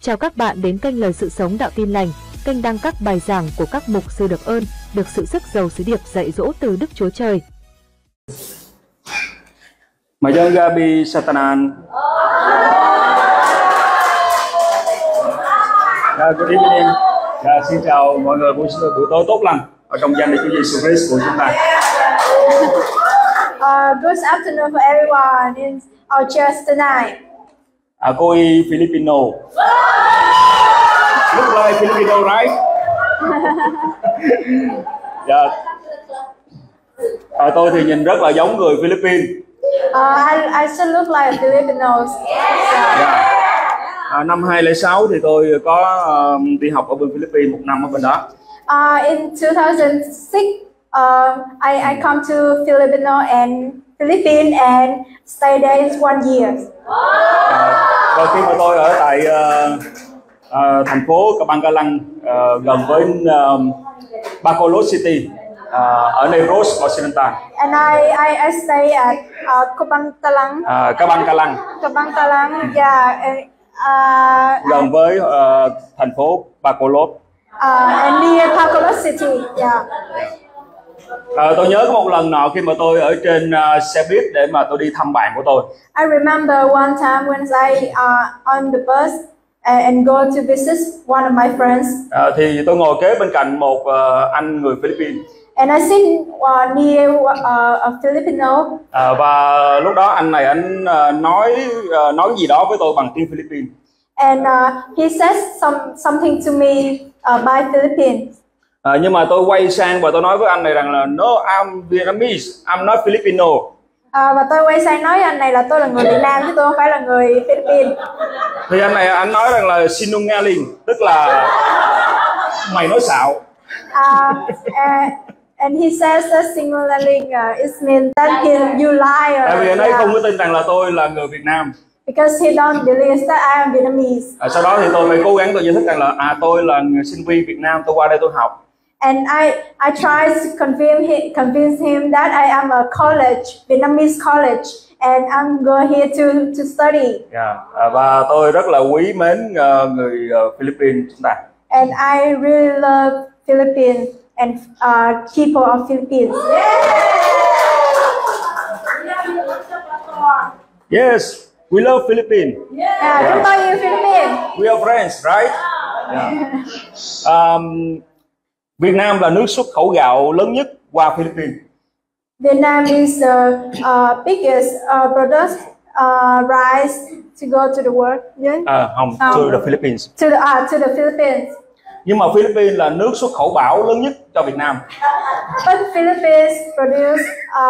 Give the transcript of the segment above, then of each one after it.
Chào các bạn đến kênh Lời Sự Sống Đạo Tin Lành, kênh đăng các bài giảng của các mục sư được ơn, được sự sức giàu sứ điệp dạy dỗ từ Đức Chúa Trời. Mời dân Gabi Satanan. Good evening. Xin chào mọi người, buổi tối tốt lành ở trong danh Đức Chúa Giêsu Christ của chúng ta. Good afternoon for everyone in our church tonight. Cô y Filipino. Look like Filipino, right? Yeah. Tôi thì nhìn rất là giống người Philippines. I should look like Filipinos. Yeah. Năm 2006 thì tôi có đi học ở bên Philippines một năm ở bên đó. In 2006, I come to Philippines and stay there 1 year. Và khi mà tôi ở tại thành phố Kabangkalang gần với Bacolod City ở Negros Occidental. And I stay at Kabangkalang. Kabangkalang, yeah. Gần với thành phố Bacolod. And near Bacolod City, yeah. Tôi nhớ có một lần nọ khi mà tôi ở trên xe buýt để mà tôi đi thăm bạn của tôi. I remember one time when I on the bus and go to visit one of my friends. Thì tôi ngồi kế bên cạnh một anh người Philippines. And I sit near a Filipino. Và lúc đó anh này anh nói gì đó với tôi bằng tiếng Philippines. And he said something to me by Philippines. Nhưng mà tôi quay sang và tôi nói với anh này rằng là no, I'm Vietnamese, I'm not Filipino. Và tôi quay sang nói với anh này là tôi là người Việt Nam chứ tôi không phải là người Philippines. Thì anh này anh nói rằng là sinungaling, tức là mày nói xạo. And he says that sinungaling it means that you lie. Tại vì anh ấy không có tin rằng là tôi là người Việt Nam. Because he don't believe that I am Vietnamese. Sau đó thì tôi mới cố gắng tôi giải thích rằng là tôi là người sinh viên Việt Nam, tôi qua đây tôi học. And I tried to convince him that I am a college, Vietnamese college, and I'm going here to study. Yeah. Và tôi rất là quý mến người Philippines chúng ta. And I really love Philippines and people of Philippines. Yes, we love Philippines. Yeah, chúng tôi yêu Philippines. We are friends, right? Yeah. Việt Nam là nước xuất khẩu gạo lớn nhất qua Philippines. Vietnam is the biggest produce rice to go to the world. Yeah? To the Philippines. To the Philippines. Nhưng mà Philippines là nước xuất khẩu bão lớn nhất cho Việt Nam. But Philippines produce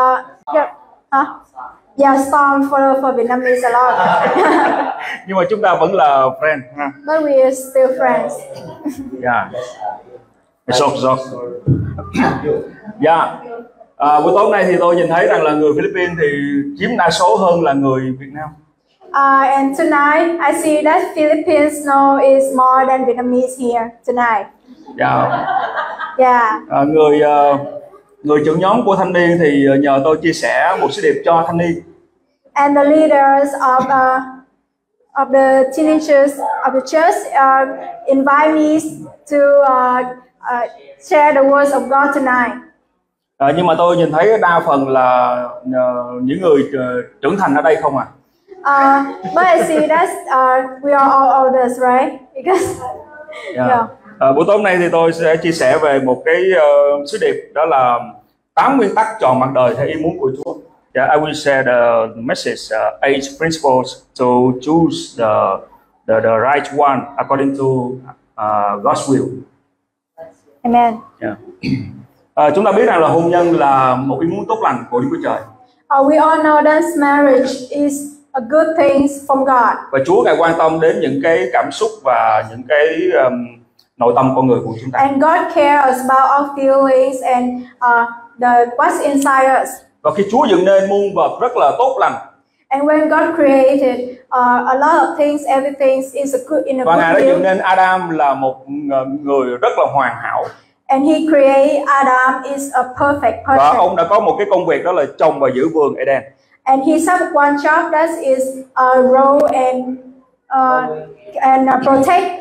storm for Vietnamese a lot. Nhưng mà chúng ta vẫn là friend ha. But we are still friends. Yeah. Joke. Yeah. Buổi tối nay thì tôi nhìn thấy rằng là người Philippines thì chiếm đa số hơn là người Việt Nam. And tonight I see that Philippines is more than Vietnamese here tonight. Yeah. Yeah. Người trưởng nhóm của thanh niên thì nhờ tôi chia sẻ một sứ điệp cho thanh niên. And the leaders of the teenagers of the church invite me to share the words of God tonight. Nhưng mà tôi nhìn thấy đa phần là những người trưởng thành ở đây không à. But I see that we are all elders, right? Because buổi tối hôm nay thì tôi sẽ chia sẻ về một cái sứ điệp, đó là 8 nguyên tắc tròn mặt đời theo ý muốn của Chúa. Yeah, I will share the message, 8 principles to choose the right one according to God's will. Amen. Yeah. Chúng ta biết rằng là hôn nhân là một ý muốn tốt lành của Đức Chúa Trời. We all know that marriage is a good thing from God. Và Chúa Ngài quan tâm đến những cái cảm xúc và những cái nội tâm con người của chúng ta. And God cares about our feelings and what's inside us. Và khi Chúa dựng nên muôn vật rất là tốt lành. And when God created a lot of things, everything is in a và good Ngài đã dựng will. nên Adam là một người rất là hoàn hảo. And He created Adam is a perfect Và person. ông đã có một cái công việc, đó là trồng và giữ vườn Eden. And He have one job that is grow and and protect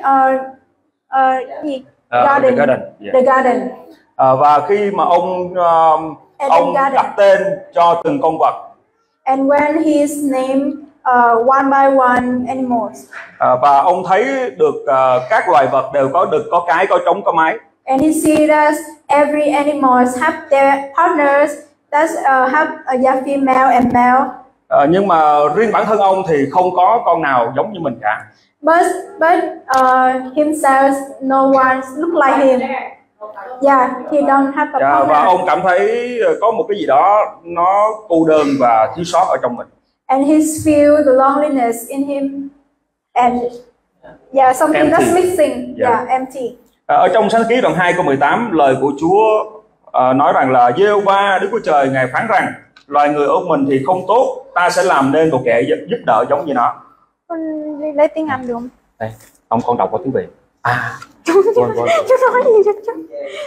the garden. Yeah. The garden. Và khi mà ông đặt tên cho từng con vật. And when he named one by one animals. Và ông thấy được các loài vật đều có đực, có cái, có trống, có mái. And he see that every animals have their partners that have a female and male. Nhưng mà riêng bản thân ông thì không có con nào giống như mình cả. But himself, no one look like him. Yeah, he don't have a partner. Và ông cảm thấy có một cái gì đó nó cô đơn và thiếu sót ở trong mình. And he feel the loneliness in him, and something empty. That's missing. Yeah, empty. Ở trong Sáng Ký đoạn 2 câu 18, lời của Chúa nói rằng là Giê-hô-va Đức Chúa Trời Ngài phán rằng loài người ở mình thì không tốt, ta sẽ làm nên một kẻ giúp đỡ giống như nó. Con lấy tiếng Anh được không? Đây, ông con đọc qua tiếng Việt. Chú nói gì đó chứ?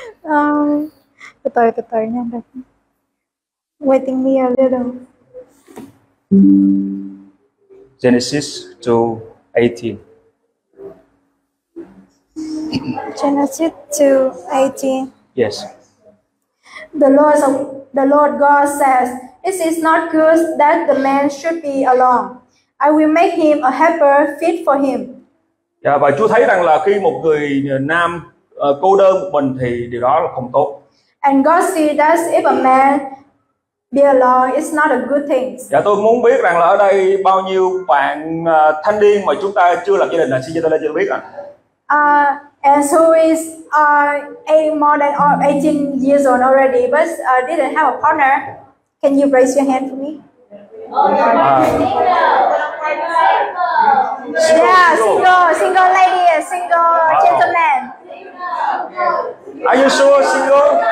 Từ từ nha. Waiting me a little. Genesis 2:18. Genesis 2:18. Yes. The Lord God says, "It is not good that the man should be alone. I will make him a helper fit for him." Và Chúa thấy rằng là khi một người nam cô đơn một mình thì điều đó là không tốt. And God see that if a man be alone, it's not a good thing. Tôi muốn biết rằng là ở đây bao nhiêu bạn thanh niên mà chúng ta chưa lập gia đình, xin cho tôi lên cho biết ạ. And who is more than 18 years old already, but didn't have a partner? Can you raise your hand for me? Yeah, single lady and single gentleman. Are you sure single?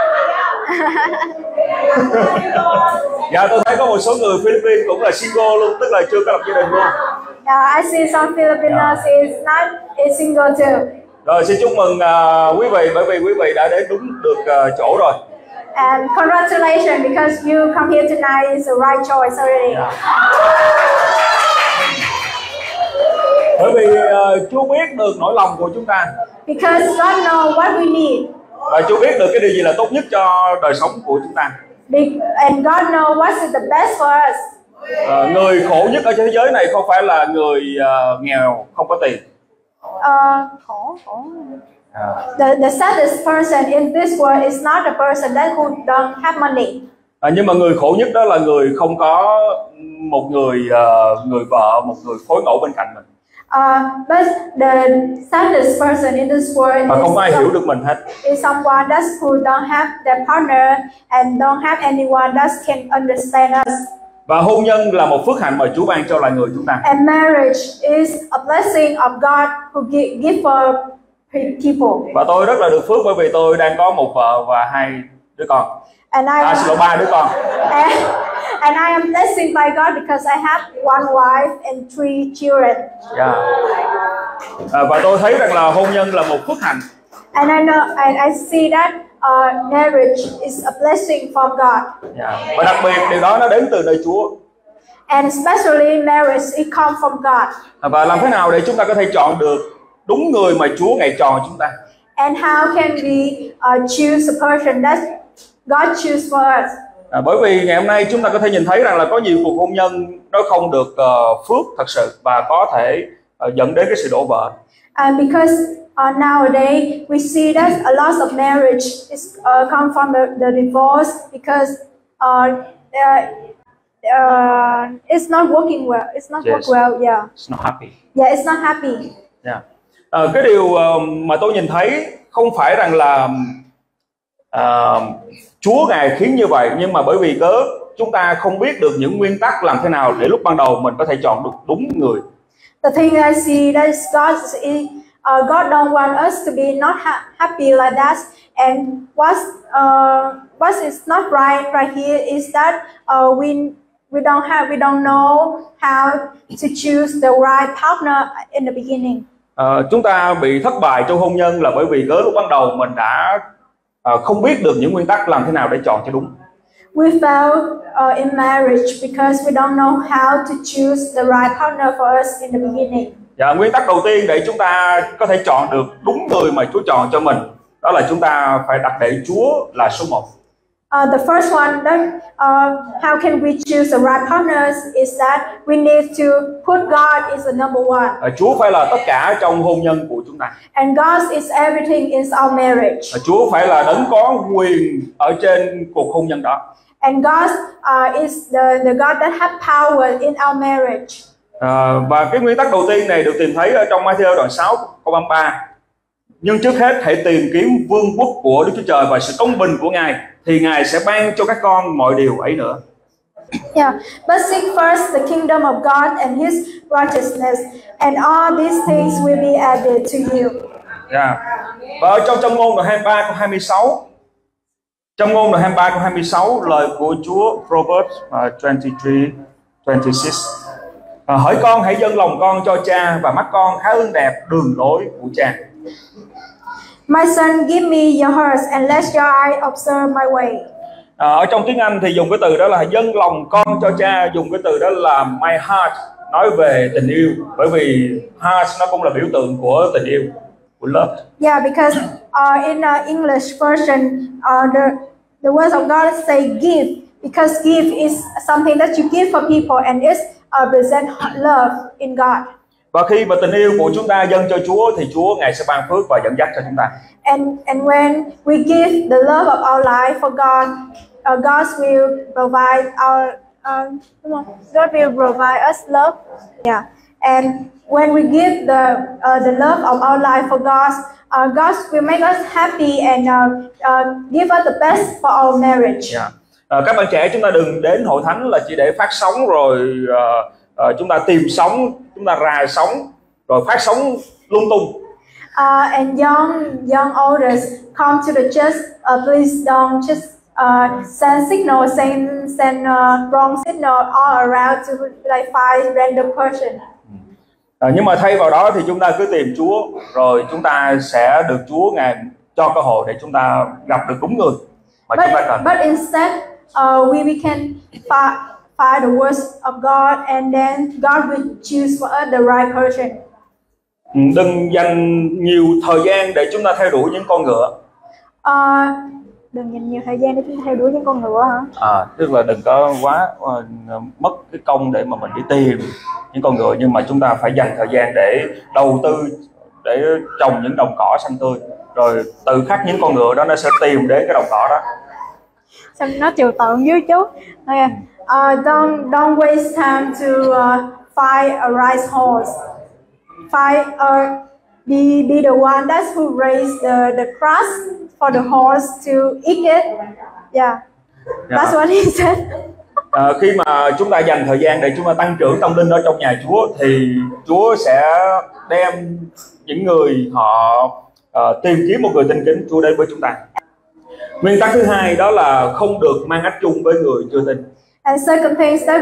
Tôi thấy có một số người Philippines cũng là single luôn, tức là chưa có lập gia đình luôn. I see some Filipinos is not single too. Rồi xin chúc mừng quý vị, bởi vì quý vị đã đến đúng được chỗ rồi. And congratulations because you come here tonight is the right choice already. Bởi vì Chúa biết được nỗi lòng của chúng ta. Because God knows what we need. Và Chúa biết được cái điều gì là tốt nhất cho đời sống của chúng ta. And God knows what is the best for us. Người khổ nhất ở thế giới này không phải là người nghèo không có tiền. The saddest person in this world is not the person that who don't have money. Nhưng mà người khổ nhất đó là người không có một người vợ, một người phối ngẫu bên cạnh mình. But the saddest person in this world mà không ai hiểu được mình hết. Is someone who don't have their partner and don't have anyone that can understand us. Và hôn nhân là một phước hạnh mà Chúa ban cho loài người chúng ta. And marriage is a blessing of God who give for people. Và tôi rất là được phước bởi vì tôi đang có một vợ và 2 đứa con. And I 3 đứa con. And I am blessed by God because I have one wife and 3 children. Và tôi thấy rằng là hôn nhân là một phước hạnh. And I know, and I see that marriage is a blessing from God. Và đặc biệt điều đó nó đến từ nơi Chúa. And especially marriage it comes from God. Và làm thế nào để chúng ta có thể chọn được đúng người mà Chúa Ngài chọn chúng ta? And how can we choose a person that God choose for us? Bởi vì ngày hôm nay chúng ta có thể nhìn thấy rằng là có nhiều cuộc hôn nhân nó không được phước thật sự và có thể dẫn đến cái sự đổ vỡ. Because nowadays we see that a lot of marriage is come from the divorce because it's not working well. It's not work well. Yeah. It's not happy. Yeah, it's not happy. Yeah. Cái điều mà tôi nhìn thấy không phải rằng là Chúa Ngài khiến như vậy, nhưng mà bởi vì chúng ta không biết được những nguyên tắc làm thế nào để lúc ban đầu mình có thể chọn được đúng người. The thing I see that is God don't want us to be not happy like that, and what is not right here is that we don't know how to choose the right partner in the beginning. Chúng ta bị thất bại trong hôn nhân là bởi vì lúc ban đầu mình đã không biết được những nguyên tắc làm thế nào để chọn cho đúng. We fail in marriage because we don't know how to choose the right partner for us in the beginning. Dạ, nguyên tắc đầu tiên để chúng ta có thể chọn được đúng người mà Chúa chọn cho mình, đó là chúng ta phải đặt để Chúa là số 1. The first one, that how can we choose the right partners, is that we need to put God is the number one. Chúa phải là tất cả trong hôn nhân của chúng ta. And God is everything in our marriage. Chúa phải là đấng có quyền ở trên cuộc hôn nhân đó. And God is the God that has power in our marriage. Và cái nguyên tắc đầu tiên này được tìm thấy ở trong Ma-thi-ơ đoạn 6 câu 33. Nhưng trước hết hãy tìm kiếm vương quốc của Đức Chúa Trời và sự công bình của Ngài, thì Ngài sẽ ban cho các con mọi điều ấy nữa. Yeah, but seek first the kingdom of God and His righteousness, and all these things will be added to you. Yeah. Và ở trong Châm ngôn đoạn 23 câu 26, Châm ngôn đoạn 23 câu 26, lời của Chúa, Proverbs 23:26. Hỡi con hãy dâng lòng con cho cha, và mắt con khá ưng đẹp đường lối của cha. My son, give me your heart and let your eye observe my way. Ở trong tiếng Anh thì dùng cái từ đó là dâng lòng con cho cha, dùng cái từ đó là my heart, nói về tình yêu, bởi vì heart nó cũng là biểu tượng của tình yêu, của love. Yeah, because in English version, the words of God say give, because give is something that you give for people, and it present love in God. Và khi mà tình yêu của chúng ta dâng cho Chúa thì Chúa Ngài sẽ ban phước và dẫn dắt cho chúng ta. And when we give the love of our life for God, God will provide God will provide us love. Yeah. And when we give the love of our life for God, God will make us happy and give us the best for our marriage. Yeah. Các bạn trẻ, chúng ta đừng đến hội thánh là chỉ để phát sóng rồi chúng ta tìm sóng, chúng ta rà sóng rồi phát sóng lung tung. And young elders come to the church. Please don't just send signal, send wrong signal all around to like find random person. Nhưng mà thay vào đó thì chúng ta cứ tìm Chúa, rồi chúng ta sẽ được Chúa Ngài cho cơ hội để chúng ta gặp được đúng người mà chúng ta cần. But instead, we can find the words of God, and then God will choose for us the right person. Đừng dành nhiều thời gian để chúng ta theo đuổi những con ngựa. Đừng dành nhiều thời gian để chúng ta theo đuổi những con ngựa hả? Tức là đừng có quá mất cái công để mà mình đi tìm những con ngựa, nhưng mà chúng ta phải dành thời gian để đầu tư, để trồng những đồng cỏ xanh tươi, rồi tự khắc những con ngựa đó nó sẽ tìm đến cái đồng cỏ đó. Sao nó trừu tượng với chú. Okay. Don't waste time to find a right horse. Be the one that's who raise the grass for the horse to eat it. Yeah. That's what he said. Khi mà chúng ta dành thời gian để chúng ta tăng trưởng tâm linh ở trong nhà Chúa thì Chúa sẽ đem những người họ tìm kiếm một người tin kính Chúa đến với chúng ta. Nguyên tắc thứ hai đó là không được mang ách chung với người chưa tin. And second thing is that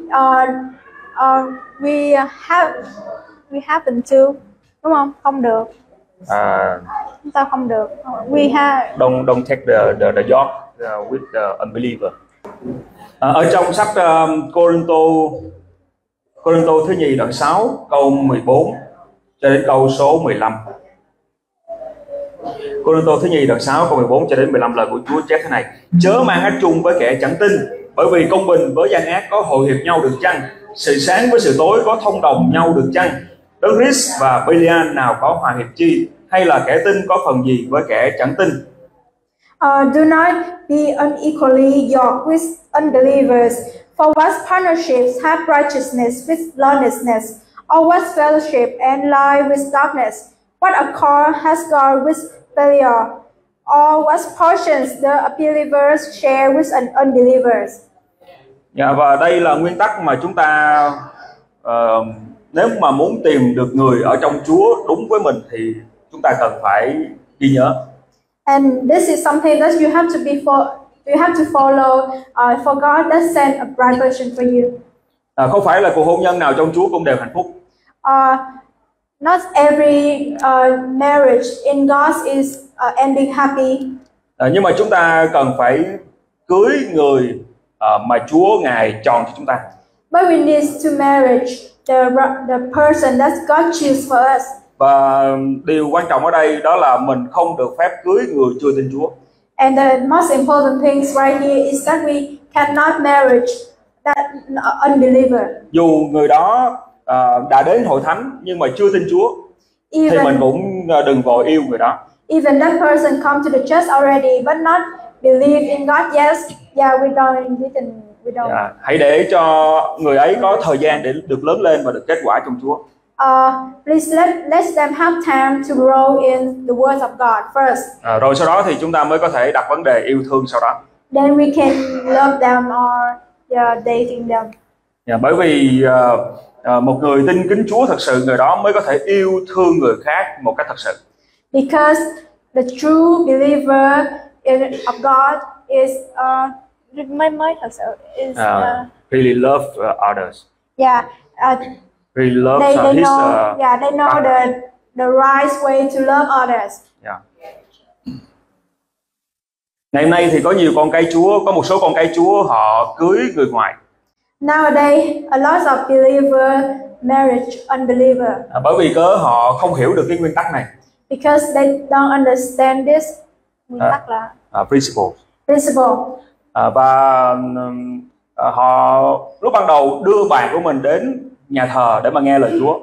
we happen to, đúng không? Không được. Chúng ta không được. We have. Don't take the job with the unbeliever. Ở trong sách Cô-rinh-tô thứ nhì đoạn 6 câu 14 cho đến câu số 15. Cô-rinh-tô thứ nhì đoạn 6 câu 14 cho đến 15, lời của Chúa chép thế này: Chớ mang ách chung với kẻ chẳng tin, bởi vì công bình với gian ác có hội hiệp nhau được chăng? Sự sáng với sự tối có thông đồng nhau được chăng? Đấng Christ và Belial nào có hòa hiệp chi? Hay là kẻ tin có phần gì với kẻ chẳng tin? Do not be unequally yoked with unbelievers. For what partnerships have righteousness with lawlessness, or what fellowship and light with darkness? What accord has God with Belial? Or what portions the believers share with unbelievers? Và đây là nguyên tắc mà chúng ta nếu mà muốn tìm được người ở trong Chúa đúng với mình thì chúng ta cần phải ghi nhớ. And this is something that you have to follow for God that sent a right person for you. Không phải là cuộc hôn nhân nào trong Chúa cũng đều hạnh phúc. Not every marriage in God is ending happy. Nhưng mà chúng ta cần phải cưới người mà Chúa Ngài chọn cho chúng ta. But we need to the person that God choose for us. Và điều quan trọng ở đây đó là mình không được phép cưới người chưa tin Chúa. And the most important thing right here is that we cannot marry that unbeliever. Dù người đó đã đến hội thánh nhưng mà chưa tin Chúa, thì mình cũng đừng vội yêu người đó. Even that person come to the church already but not believe in God. Yes, yeah, we don't. Yeah. Hãy để cho người ấy có thời gian để được lớn lên và được kết quả trong Chúa. Please let them have time to grow in the words of God first. Rồi sau đó thì chúng ta mới có thể đặt vấn đề yêu thương sau đó. Then we can love them or dating them. Bởi vì một người tin kính Chúa thật sự, người đó mới có thể yêu thương người khác một cách thật sự. Because the true believer of God is thật sự is really love others. Yeah. Really love they know the right way to love others. Yeah. Ngày hôm nay thì có nhiều con cái Chúa, có một số con cái Chúa họ cưới người ngoài. Nowadays, a lot of believer marriage unbeliever. Bởi vì họ không hiểu được cái nguyên tắc này. Because they don't understand this nguyên tắc là principle. Và họ lúc ban đầu đưa bạn của mình đến nhà thờ để mà nghe lời Chúa.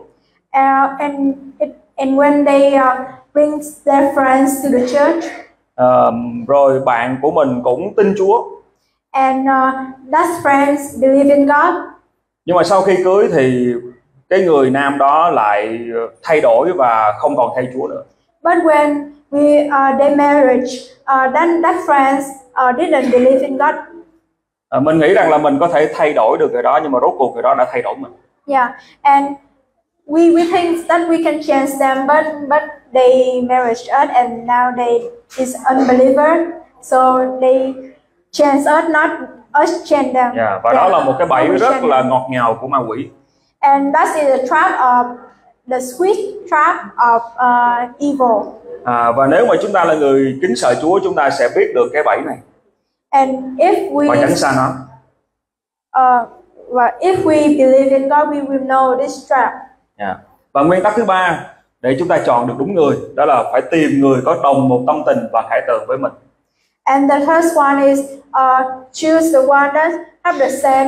And when they bring their friends to the church. Rồi bạn của mình cũng tin Chúa. And that friends believe in God. Nhưng mà sau khi cưới thì cái người nam đó lại thay đổi và không còn theo Chúa nữa. But when they marriage, then that friends didn't believe in God. Mình nghĩ rằng là mình có thể thay đổi được người đó, nhưng mà rốt cuộc người đó đã thay đổi mình. Yeah, and we think that we can change them, but they married us, and now they is unbeliever, so they change us, not us change them. Yeah, và đó là một cái bẫy rất là ngọt ngào của ma quỷ. And that is the trap of the sweet trap of evil. Và nếu mà chúng ta là người kính sợ Chúa, chúng ta sẽ biết được cái bẫy này. And if we và tránh xa nó. If we believe in God, we will know this trap. Yeah. Và nguyên tắc thứ ba để chúng ta chọn được đúng người, đó là phải tìm người có đồng một tâm tình và khải tượng với mình. And the first one is choose the one that have the same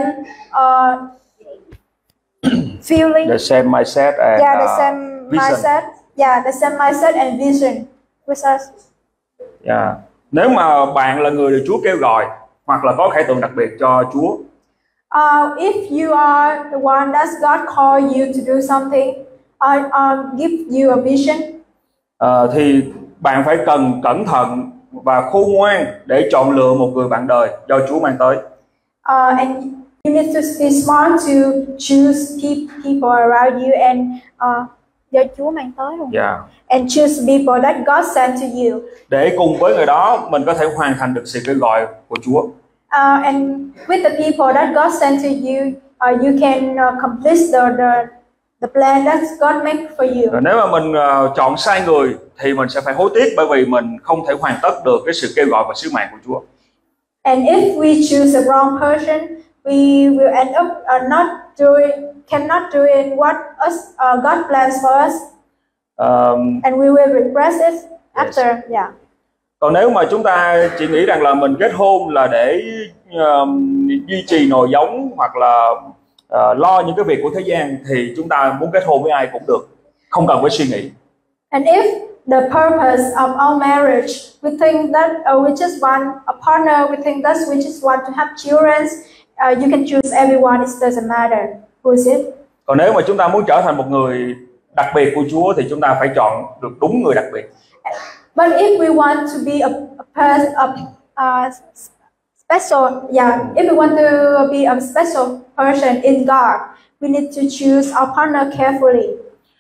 feeling, the same mindset and the same vision. mindset. Yeah, the same mindset and vision with us. Yeah. Nếu mà bạn là người được Chúa kêu gọi hoặc là có khải tượng đặc biệt cho Chúa. If you are the one that God called you to do something, give you a vision. Thì bạn phải cẩn thận và khôn ngoan để chọn lựa một người bạn đời do Chúa mang tới. And you need to be smart to choose people around you and do Chúa mang tới luôn. Yeah. And choose people that God sent to you. Để cùng với người đó mình có thể hoàn thành được sự kêu gọi của Chúa. And with the people that God sent to you, you can complete the plan that God make for you. Nếu mà mình chọn sai người thì mình sẽ phải hối tiếc, bởi vì mình không thể hoàn tất được cái sự kêu gọi và sứ mạng của Chúa. And if we choose the wrong person, we will end up cannot doing what God plans for us. And we will regret it after. Yes. Yeah. Còn nếu mà chúng ta chỉ nghĩ rằng là mình kết hôn là để duy trì nòi giống hoặc là lo những cái việc của thế gian, thì chúng ta muốn kết hôn với ai cũng được, không cần phải suy nghĩ. And if the purpose of our marriage, we think that we just want a partner, we think that we just want to have children, you can choose everyone, it doesn't matter who is it. Còn nếu mà chúng ta muốn trở thành một người đặc biệt của Chúa thì chúng ta phải chọn được đúng người đặc biệt. But if we want to be special, if we want to be a special person in God, we need to choose our partner carefully.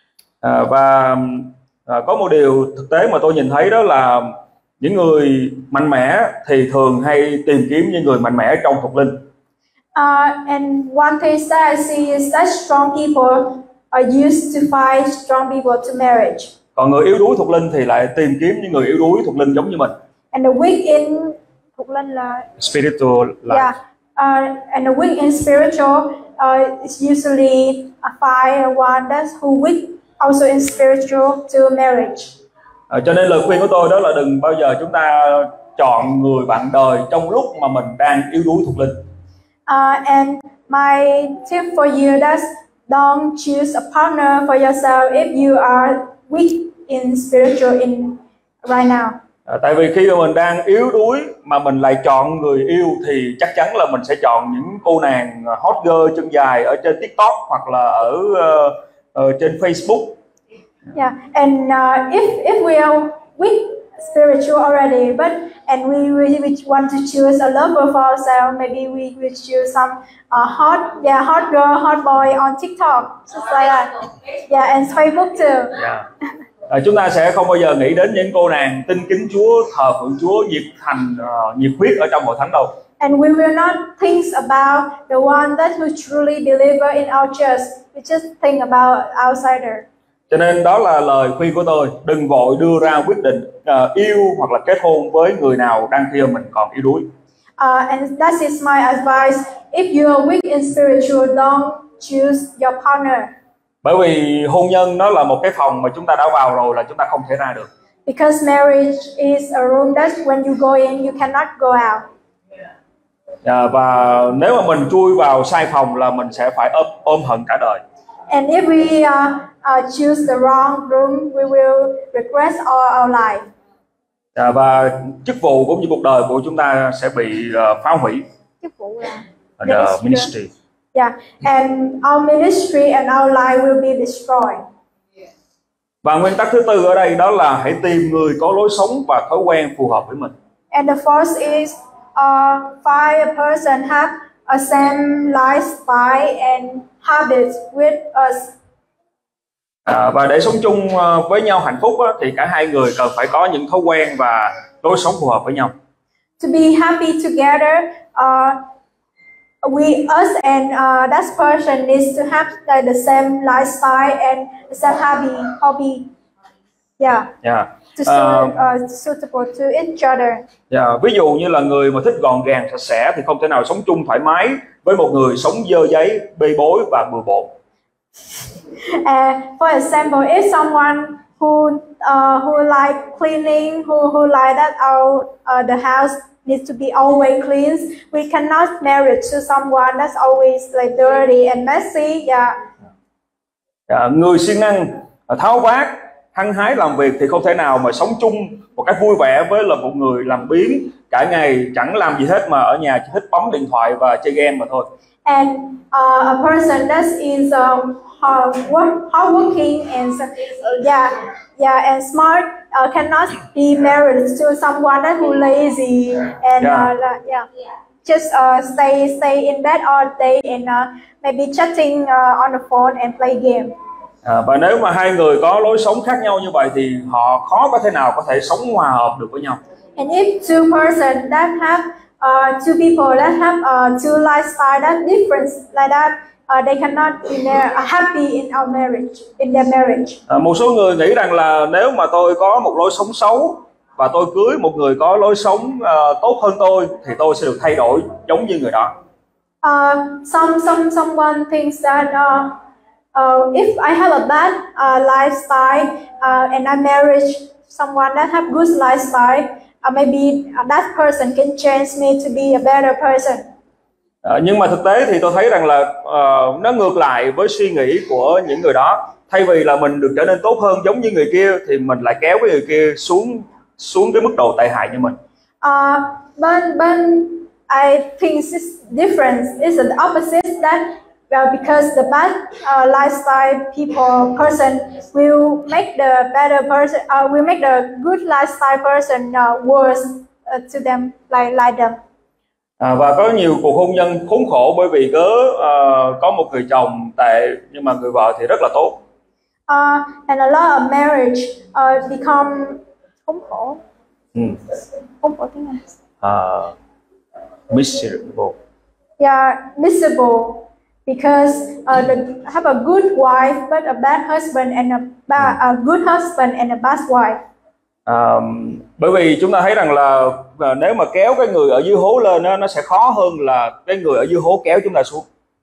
Có một điều thực tế mà tôi nhìn thấy, đó là những người mạnh mẽ thì thường hay tìm kiếm những người mạnh mẽ trong thuộc linh. And one thing that I see is that strong people are used to find strong people to marriage. Còn người yếu đuối thuộc linh thì lại tìm kiếm những người yếu đuối thuộc linh giống như mình. And the weak in thuộc linh là spiritual life. Yeah. And the weak in spiritual it's usually find one that's who weak also in spiritual to marriage. Cho nên lời khuyên của tôi đó là đừng bao giờ chúng ta chọn người bạn đời trong lúc mà mình đang yếu đuối thuộc linh. And my tip for you that's don't choose a partner for yourself if you are weak in spiritual in right now. Tại vì khi mà mình đang yếu đuối mà mình lại chọn người yêu thì chắc chắn là mình sẽ chọn những cô nàng hot girl chân dài ở trên TikTok hoặc là ở trên Facebook. Yeah, and if we are weak spiritual already, but and we want to choose a lover for ourselves, maybe we will choose some hot girl, hot boy on TikTok, just like that. Yeah, and Facebook too. Yeah. Chúng ta sẽ không bao giờ nghĩ đến những cô nàng tin kính Chúa, thờ phượng Chúa, nhiệt thành, nhiệt huyết ở trong hội thánh đâu. And we will not think about the one that who truly believer in our church. We just think about outsider. Cho nên đó là lời khuyên của tôi, đừng vội đưa ra quyết định yêu hoặc là kết hôn với người nào đang khi mình còn yếu đuối. And that is my advice. If you are weak in spiritual, don't choose your partner. Bởi vì hôn nhân nó là một cái phòng mà chúng ta đã vào rồi là chúng ta không thể ra được. Because marriage is a room that when you go in, you cannot go out. Và nếu mà mình chui vào sai phòng là mình sẽ phải ôm hận cả đời. And if we choose the wrong room, we will regret all our life. Và chức vụ cũng như cuộc đời của chúng ta sẽ bị phá hủy. Chức vụ là ministry. Yeah, and our ministry and our life will be destroyed. Và nguyên tắc thứ tư ở đây đó là hãy tìm người có lối sống và thói quen phù hợp với mình. And the fourth is find a person have a same lifestyle and habits with us. Và để sống chung với nhau hạnh phúc thì cả hai người cần phải có những thói quen và lối sống phù hợp với nhau. To be happy together, us and that person needs to have the same lifestyle and the same hobby. Yeah. Suitable to each other. Ví dụ như là người mà thích gọn gàng sạch sẽ thì không thể nào sống chung thoải mái với một người sống dơ giấy, bê bối và bừa bộn. For example, if someone who like cleaning, who like that the house needs to be always clean, we cannot marry to someone that's always like dirty and messy. Người siêng năng, tháo vát, hăng hái làm việc thì không thể nào mà sống chung một cách vui vẻ với là một người làm biếng cả ngày chẳng làm gì hết mà ở nhà chỉ thích bấm điện thoại và chơi game mà thôi. And a person that is hardworking and and smart cannot be married to someone that who lazy and just stay in bed all day and maybe chatting on the phone and play game. Và nếu mà hai người có lối sống khác nhau như vậy thì họ khó có thể nào có thể sống hòa hợp được với nhau. And if two persons that have two people that have two lifestyle that different like that, they cannot be happy in our marriage, in their marriage. Một số người nghĩ rằng là nếu mà tôi có một lối sống xấu và tôi cưới một người có lối sống tốt hơn tôi thì tôi sẽ được thay đổi giống như người đó. Someone thinks that if I have a bad lifestyle and I marry someone that have good lifestyle, maybe that person can change me to be a better person. Nhưng mà thực tế thì tôi thấy rằng là nó ngược lại với suy nghĩ của những người đó. Thay vì là mình được trở nên tốt hơn giống như người kia thì mình lại kéo cái người kia xuống cái mức độ tệ hại như mình. But I think it's different. It's the opposite that because the bad lifestyle person will make the better person, will make the good lifestyle person worse to them, like them. Và có nhiều cuộc hôn nhân khốn khổ bởi vì có một người chồng tệ nhưng mà người vợ thì rất là tốt. And a lot of marriage become khốn khổ. Khốn khổ tiếng Anh. Miserable. Yeah, miserable. Because they have a good wife but a bad husband and a good husband and a bad wife. Bởi vì chúng ta thấy rằng là nếu mà kéo cái người ở dưới hố lên nó sẽ khó hơn là cái người ở dưới hố kéo chúng ta xuống.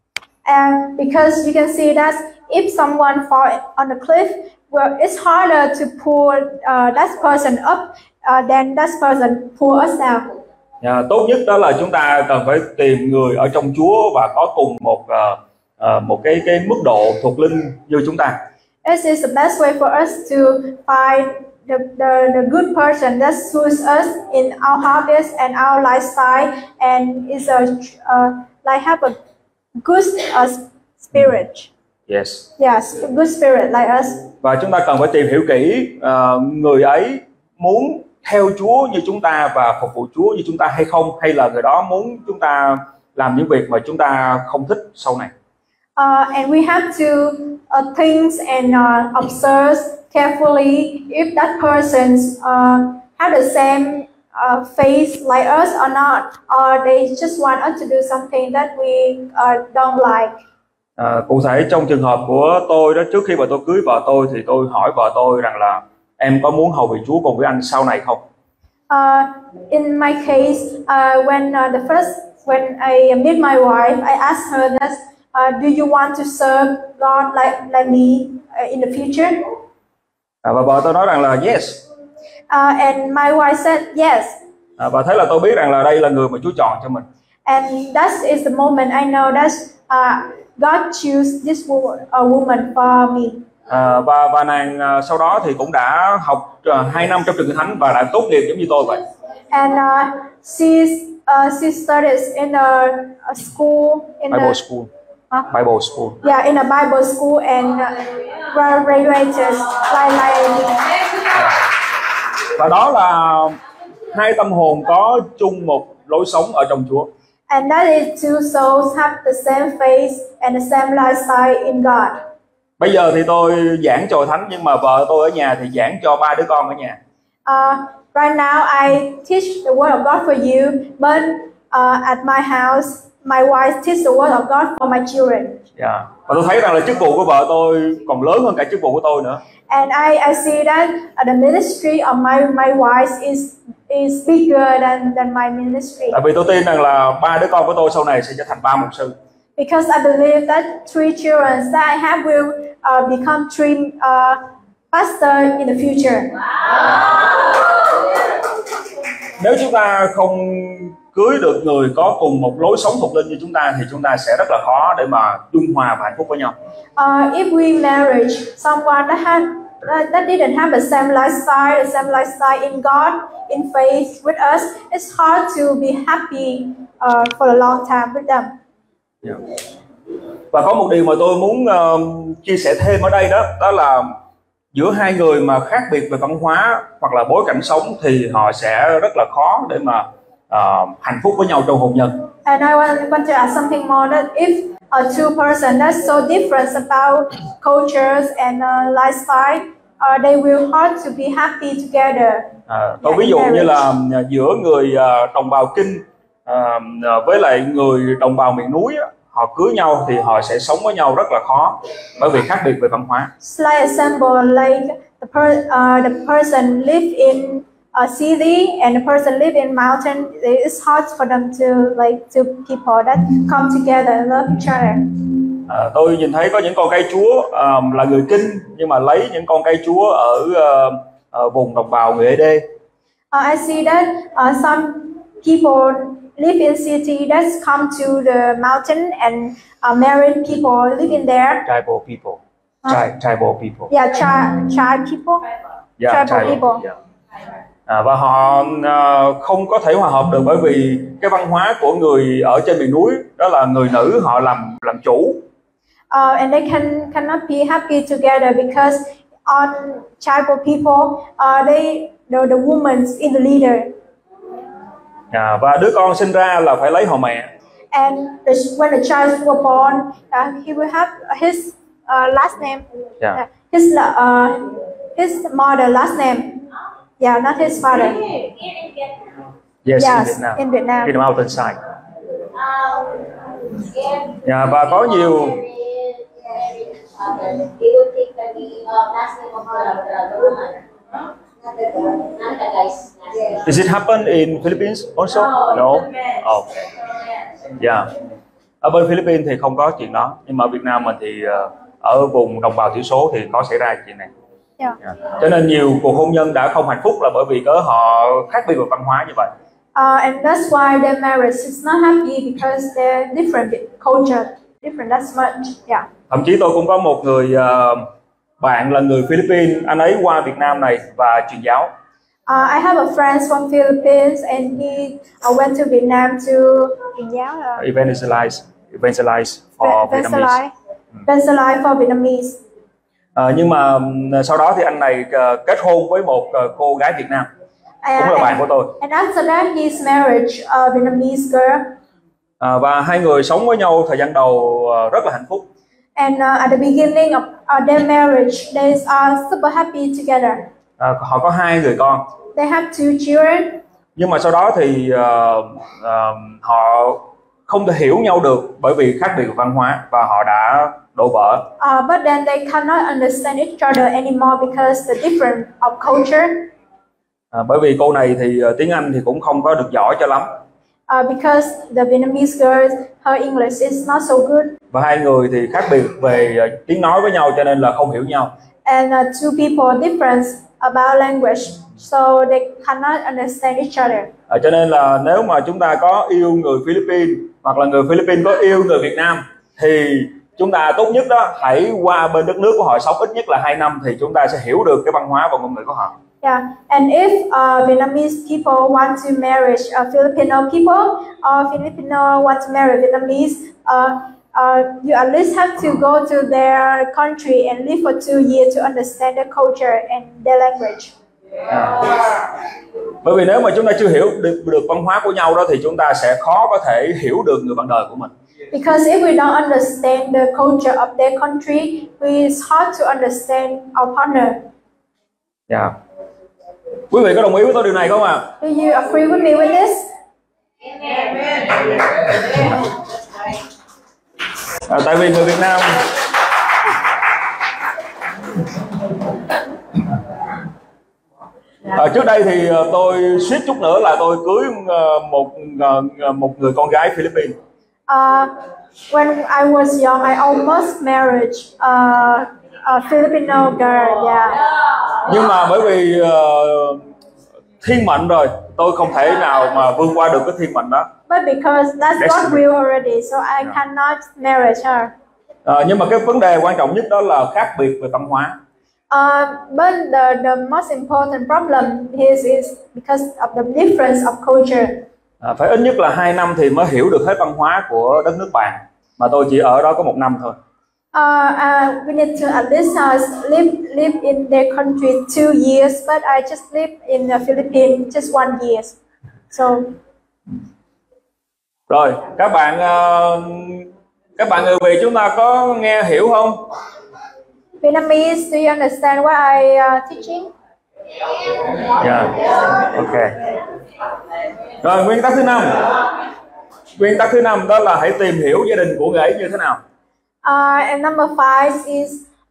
And because you can see that if someone fall on the cliff, well, it's harder to pull that person up than that person pull us down. Tốt nhất đó là chúng ta cần phải tìm người ở trong Chúa và có cùng một cái mức độ thuộc linh như chúng ta. This is the best way for us to find the good person that suits us in our habits and our lifestyle, and is like have a good spirit. Yes. Yes, a good spirit like us. Và chúng ta cần phải tìm hiểu kỹ người ấy muốn theo Chúa như chúng ta và phục vụ Chúa như chúng ta hay không, hay là người đó muốn chúng ta làm những việc mà chúng ta không thích sau này. And we have to think and observe carefully if that person have the same faith like us or not, or they just want us to do something that we don't like. Cụ thể trong trường hợp của tôi đó, trước khi mà tôi cưới vợ tôi thì tôi hỏi vợ tôi rằng là em có muốn hầu việc Chúa cùng với anh sau này không? In my case, when I meet my wife, I asked her that, do you want to serve God like me in the future? Và vợ tôi nói rằng là yes. And my wife said yes. Và thế là tôi biết rằng là đây là người mà Chúa chọn cho mình. And that is the moment I know that God chose this woman for me. Và nàng sau đó thì cũng đã học 2 năm trong trường Kinh Thánh và đã tốt nghiệp giống như tôi vậy. And she studies in a school in Bible school. Bible school. Yeah, in a Bible school and graduated like. Và đó là hai tâm hồn có chung một lối sống ở trong Chúa. And that is two souls have the same faith and the same lifestyle in God. Bây giờ thì tôi giảng cho Hội Thánh, nhưng mà vợ tôi ở nhà thì giảng cho 3 đứa con ở nhà. Right now I teach the word of God for you, but at my house, my wife teach the word of God for my children. Yeah. Và tôi thấy rằng là chức vụ của vợ tôi còn lớn hơn cả chức vụ của tôi nữa. And I see that the ministry of my wife is bigger than my ministry. Tại vì tôi tin rằng là 3 đứa con của tôi sau này sẽ trở thành 3 mục sư. Because I believe that 3 children that I have will become 3 pastors in the future. Nếu chúng ta không cưới được người có cùng một lối sống thuộc linh như chúng ta thì chúng ta sẽ rất là khó để mà dung hòa và hạnh phúc với nhau. If we marry someone that didn't have the same lifestyle in God, in faith with us, it's hard to be happy for a long time with them. Yeah. Và có một điều mà tôi muốn chia sẻ thêm ở đây đó là giữa hai người mà khác biệt về văn hóa hoặc là bối cảnh sống thì họ sẽ rất là khó để mà hạnh phúc với nhau trong hôn nhân. And I want to add something more, that if two persons that's so different about cultures and lifestyle, they will hard to be happy together. Tôi ví dụ như là giữa người đồng bào Kinh với lại người đồng bào miền núi, họ cưới nhau thì họ sẽ sống với nhau rất là khó bởi vì khác biệt về văn hóa. Like example, like the person live in a city and the person live in mountain. It's hard for them to like two people that come together and love each other. Tôi nhìn thấy có những con cây Chúa là người Kinh nhưng mà lấy những con cây Chúa ở vùng đồng bào người Ede. I see that some people live in city that come to the mountain and married people live in there. Tribal people. Tribal people. Yeah, tribe people. Yeah, tribal people. Yeah. Và họ không có thể hòa hợp được bởi vì cái văn hóa của người ở trên miền núi đó là người nữ họ làm chủ. And they cannot be happy together because on tribal people, the woman's in the leader. Và đứa con sinh ra là phải lấy họ mẹ. And when the child was born, he will have his last name. Yeah. His mother last name. Yeah, not his father. Yes, in Vietnam. In the mountainside. Và có nhiều. Does it happen in Philippines also? No. Okay. Yeah. Ở bên Philippines thì không có chuyện đó, nhưng mà ở Việt Nam mình thì ở vùng đồng bào thiểu số thì có xảy ra chuyện này. Cho nên nhiều cuộc hôn nhân đã không hạnh phúc là bởi vì họ khác biệt về văn hóa như vậy. And that's why their marriage is not happy because they're different culture, different that much. Yeah. Thậm chí tôi cũng có một người bạn là người Philippines, anh ấy qua Việt Nam này và truyền giáo. I have a friend from Philippines and he went to Vietnam to truyền giáo. Evangelize for Vietnamese. Evangelize for Vietnamese. Nhưng mà sau đó thì anh này kết hôn với một cô gái Việt Nam, cũng là bạn của tôi. And after that, he's married a Vietnamese girl. Và hai người sống với nhau thời gian đầu rất là hạnh phúc. And at the beginning of their marriage, they are super happy together. Họ có 2 người con. They have 2 children. Nhưng mà sau đó thì họ không thể hiểu nhau được bởi vì khác biệt văn hóa và họ đã đổ vỡ. But then they cannot understand each other anymore because the difference of culture. Bởi vì cô này thì tiếng Anh thì cũng không có được giỏi cho lắm. Because the Vietnamese girl, her English is not so good. Và hai người thì khác biệt về tiếng nói với nhau cho nên là không hiểu nhau. And two people different about language, so they cannot understand each other. Cho nên là nếu mà chúng ta có yêu người Philippines hoặc là người Philippines có yêu người Việt Nam thì chúng ta tốt nhất đó hãy qua bên đất nước của họ sống ít nhất là 2 năm thì chúng ta sẽ hiểu được cái văn hóa và ngôn ngữ của họ. Yeah, and if Vietnamese people want to marry Filipino people, or Filipino want to marry Vietnamese, you at least have to go to their country and live for 2 years to understand their culture and their language. Bởi vì nếu mà chúng ta chưa hiểu được văn hóa của nhau đó thì chúng ta sẽ khó có thể hiểu được người bạn đời của mình. Because if we don't understand the culture of their country, it's hard to understand our partner. Yeah. Quý vị có đồng ý với tôi điều này không ạ? Do you agree with me with this? Tại vì người Việt Nam trước đây thì tôi suýt chút nữa là tôi cưới một người con gái Philippines. When I was young, I almost married a Filipino girl. Yeah. Nhưng mà bởi vì thiên mệnh rồi, tôi không thể nào mà vượt qua được cái thiên mệnh đó. But because that's God's will already, so I cannot marry her. Nhưng mà cái vấn đề quan trọng nhất đó là khác biệt về văn hóa. But the most important problem is because of the difference of culture. Phải ít nhất là 2 năm thì mới hiểu được hết văn hóa của đất nước bạn. Mà tôi chỉ ở đó có 1 năm thôi. We need to at least live in their country 2 years, but I just live in the Philippines just 1 year. So. Rồi, các bạn người Việt chúng ta có nghe hiểu không? Vietnamese, do you understand what I teaching? Yeah. Okay. Rồi, nguyên tắc thứ 5. Nguyên tắc thứ 5 đó là hãy tìm hiểu gia đình của người ấy như thế nào. And number 5 is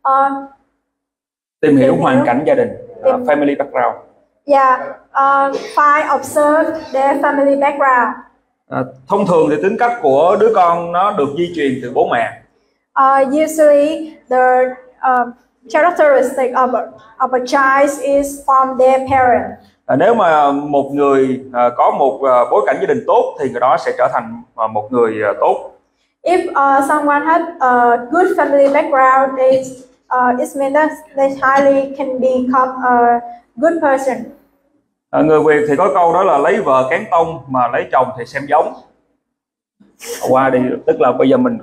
tìm hiểu hoàn cảnh gia đình, family background. Yeah, find observe their family background. Thông thường thì tính cách của đứa con nó được di truyền từ bố mẹ. Usually the characteristic of a child is from their parents. Nếu mà một người có một bối cảnh gia đình tốt thì người đó sẽ trở thành một người tốt. If someone has a good family background, it means that they highly can become a good person. Người Việt thì có câu đó là lấy vợ kén tông mà lấy chồng thì xem giống. Qua đi, tức là bây giờ mình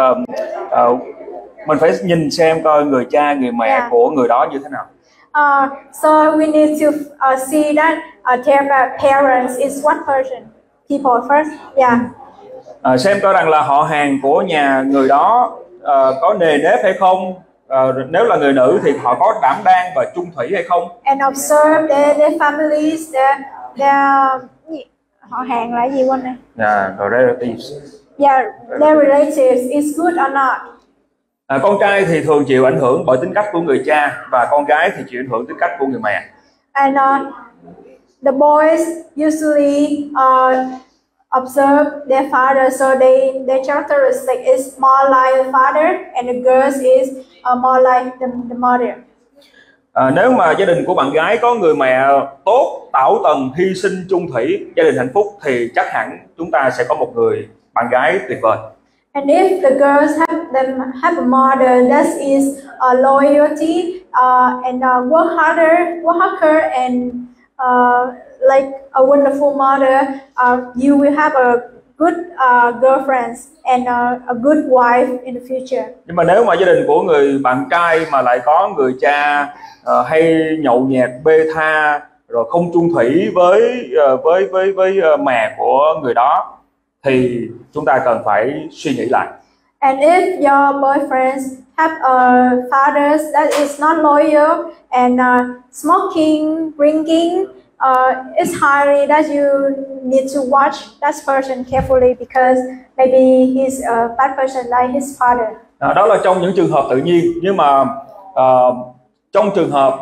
phải nhìn xem coi người cha người mẹ của người đó như thế nào. So we need to see that their parents is what person, people first. Yeah. Xem coi rằng là họ hàng của nhà người đó có nề nếp hay không. Nếu là người nữ thì họ có đảm đang và chung thủy hay không. And observe their families, their họ hàng là gì quên này? Yeah, relatives. Yeah, their relatives is good or not. Con trai thì thường chịu ảnh hưởng bởi tính cách của người cha và con gái thì chịu ảnh hưởng tính cách của người mẹ. And the boys usually observe their father, so their characteristic is more like the father, and the girls is more like the mother. Nếu mà gia đình của bạn gái có người mẹ tốt, tảo tần, hy sinh, chung thủy, gia đình hạnh phúc, thì chắc hẳn chúng ta sẽ có một người bạn gái tuyệt vời. And if the girls have a mother that is loyalty and work harder and like a wonderful mother, you will have a good girlfriend and a good wife in the future. Nhưng mà nếu mà gia đình của người bạn trai mà lại có người cha hay nhậu nhẹt, bê tha, rồi không chung thủy với mẹ của người đó, thì chúng ta cần phải suy nghĩ lại. And if your boyfriends have fathers that is not loyal and smoking, drinking, it's highly that you need to watch that person carefully, because maybe he's a bad person like his father. Đó là trong những trường hợp tự nhiên, nhưng mà trong trường hợp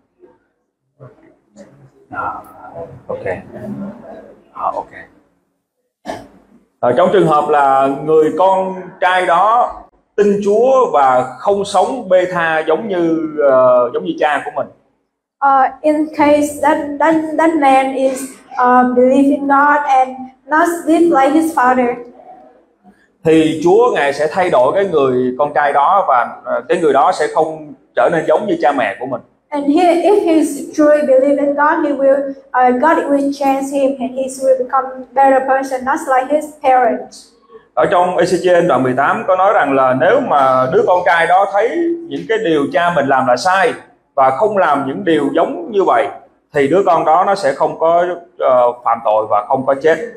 trong trường hợp là người con trai đó tin Chúa và không sống bê tha giống như cha của mình. In case that man is believe in God and not live like his father, thì Chúa Ngài sẽ thay đổi cái người con trai đó, và cái người đó sẽ không trở nên giống như cha mẹ của mình. And if he's truly believe in God, God will change him and he will become better person, not like his parents. Ở trong Ê-xê-chiên đoạn 18 có nói rằng là nếu mà đứa con trai đó thấy những cái điều cha mình làm là sai và không làm những điều giống như vậy, thì đứa con đó nó sẽ không có phạm tội và không có chết.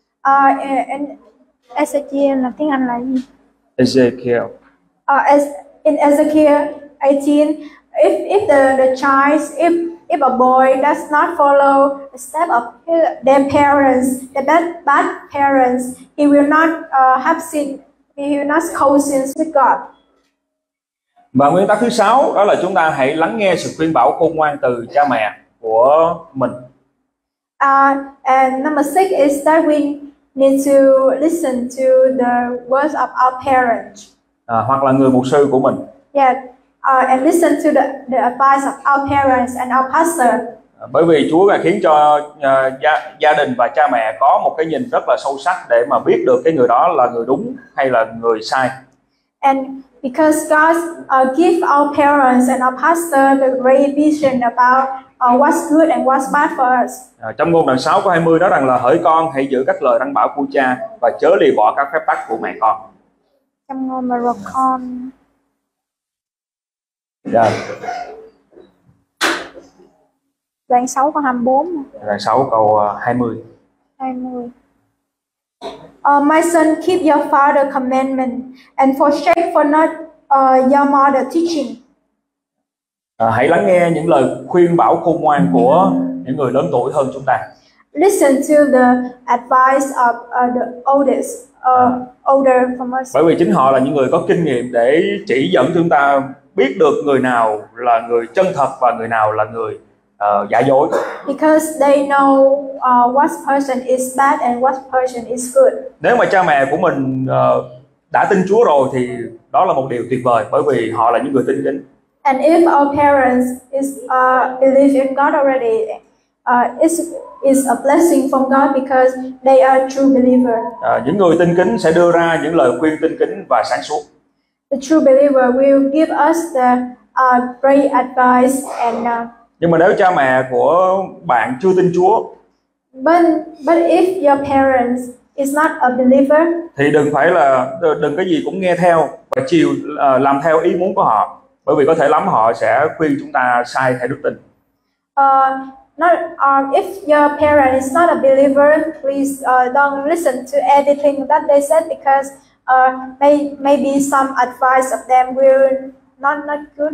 Ezekiel là tiếng Anh là gì? Ezekiel. In Ezekiel 18, if the child, if a boy does not follow the step of their parents, the bad parents, he will not have sin, he will not commit sins with God. Và nguyên tắc thứ 6 đó là chúng ta hãy lắng nghe sự khuyên bảo khôn ngoan từ cha mẹ của mình. And number 6 is that we need to listen to the words of our parents. Hoặc là người mục sư của mình. Yeah, and listen to the advice of our parents and our pastor. Bởi vì Chúa đã khiến cho gia đình và cha mẹ có một cái nhìn rất là sâu sắc để mà biết được cái người đó là người đúng hay là người sai. And because God give our parents and our pastor the great vision about what's good and what's bad for us. Trong ngôn đoạn 6 câu 20 nói rằng là hỡi con hãy giữ các lời răn bảo của cha và chớ lìa bỏ các phép tắc của mẹ con. Trong ngôn mà con. Yeah. Đoạn 6 câu 24. Đoạn 6 câu 20. My son, keep your father commandment and forsake for not your mother teaching. Hãy lắng nghe những lời khuyên bảo khôn ngoan của những người lớn tuổi hơn chúng ta. Listen to the advice of the older from us. Bởi vì chính họ là những người có kinh nghiệm để chỉ dẫn chúng ta biết được người nào là người chân thật và người nào là người giả dối. Because they know what person is bad and what person is good. Nếu mà cha mẹ của mình đã tin Chúa rồi thì đó là một điều tuyệt vời, bởi vì họ là những người tin kính. And if our parents is believe in God already, is a blessing from God because they are true believer. Những người tin kính sẽ đưa ra những lời khuyên tin kính và sáng suốt. The true believer will give us the great advice and. Nhưng mà nếu cha mẹ của bạn chưa tin Chúa, but if your parents is not a believer, thì đừng cái gì cũng nghe theo và làm theo ý muốn của họ, bởi vì có thể lắm họ sẽ khuyên chúng ta sai theo đức tin. If your parent is not a believer, please don't listen to anything that they said, because maybe some advice of them will not good.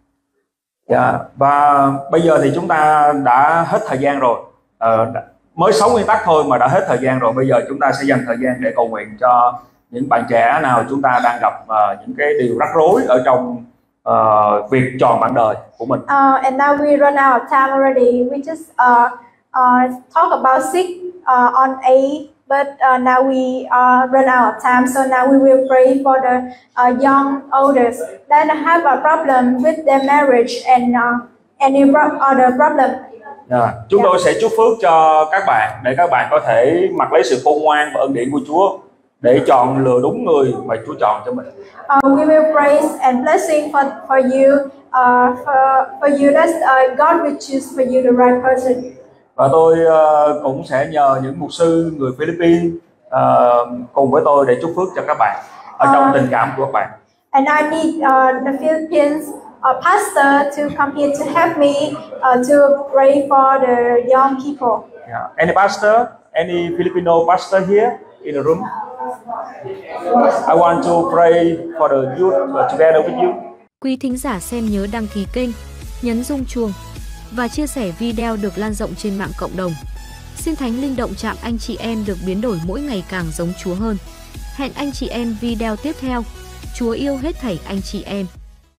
Và bây giờ thì chúng ta đã hết thời gian rồi, mới 6 nguyên tắc thôi mà đã hết thời gian rồi. Bây giờ chúng ta sẽ dành thời gian để cầu nguyện cho những bạn trẻ nào chúng ta đang gặp những cái điều rắc rối ở trong việc chọn bạn đời của mình. And now we run out of time already. We just talk about 6 on 8 but now we run out of time, so now we will pray for the young elders that have a problem with their marriage and any other problem. Chúng tôi sẽ chúc phước cho các bạn để các bạn có thể mặc lấy sự khôn ngoan và ân điển của Chúa để chọn lựa đúng người mà Chúa chọn cho mình. We will praise and blessing for you, for you that God will choose for you the right person. Và tôi cũng sẽ nhờ những mục sư người Philippines cùng với tôi để chúc phước cho các bạn ở trong tình cảm của các bạn. And I need the Philippines pastor to come here to help me to pray for the young people. Any pastor, any Filipino pastor here in the room? I want to pray for the youth together with you. Quý thính giả xem nhớ đăng ký kênh, nhấn rung chuông và chia sẻ video được lan rộng trên mạng cộng đồng. Xin Thánh Linh động chạm anh chị em được biến đổi mỗi ngày càng giống Chúa hơn. Hẹn anh chị em video tiếp theo. Chúa yêu hết thảy anh chị em.